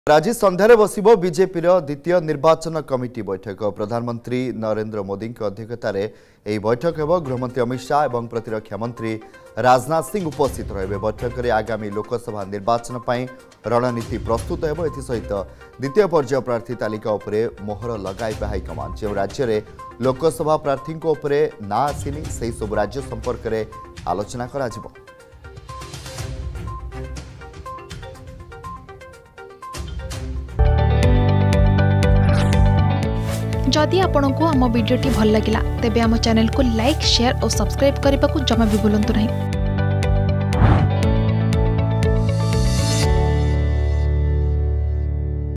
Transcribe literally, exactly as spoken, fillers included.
आज संध्यारे बसिबो बीजेपी द्वितीय निर्वाचन कमिटी बैठक। प्रधानमंत्री नरेंद्र मोदी अध्यक्षतार यह बैठक हेब। गृहमंत्री अमित शाह और प्रतिरक्षा मंत्री राजनाथ सिंह उपस्थित रहे। बैठक में आगामी लोकसभा निर्वाचन पर रणनीति प्रस्तुत हेब। एसहित द्वितीय पर्याय प्रार्थी तालिका उपरे मोहर लगाइबे हाइकमांड। जो राज्य में लोकसभा प्रार्थी ना आसिनी से सब राज्य संपर्क में आलोचना करा जिवो। जदि आपंक आम भिडी भल लगा तेब आम चैनल को लाइक शेयर और सब्सक्राइब करने को जमा भी भूलु नहीं।